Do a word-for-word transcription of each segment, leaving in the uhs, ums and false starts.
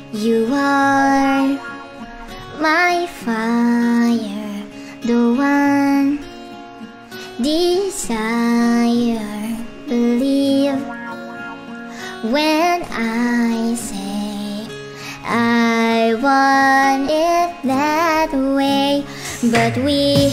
You are my fire, the one desire. Believe when I say I want it that way. But we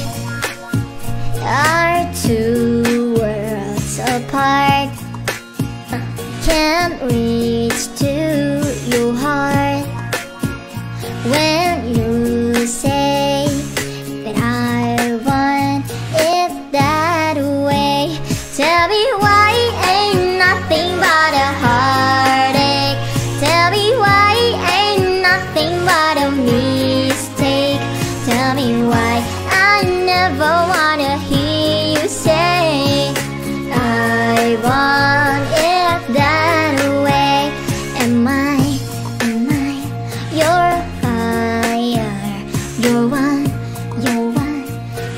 are two worlds apart. Can't reach to your heart when you say that I want it that way. Tell me why ain't nothing but a heartache. Tell me why ain't nothing but a mistake. Tell me why I never wanna hear you say I want it that way. Am I, am I your fire, your one, your one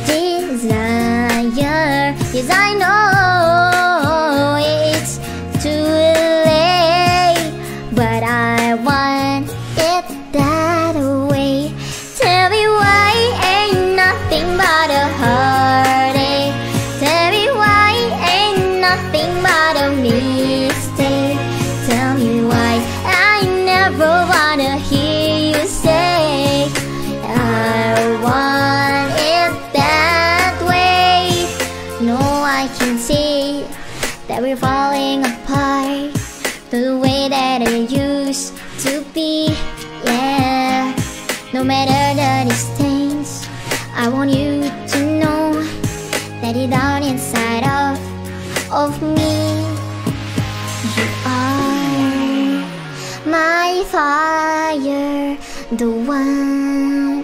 desire? Yes, I know it's too late, but I want it that way. Tell me why ain't nothing but a heartache. Tell me why ain't nothing but a mistake. Tell me why I never wanna hear you say I want it that way. No, I can see that we're falling apart the way that it used to be. Yeah, no matter the distance, I want you to know that it down inside of of me. You are my fire, the one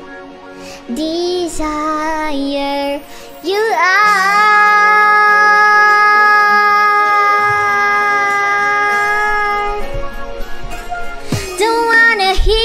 desire. You are. Don't wanna hear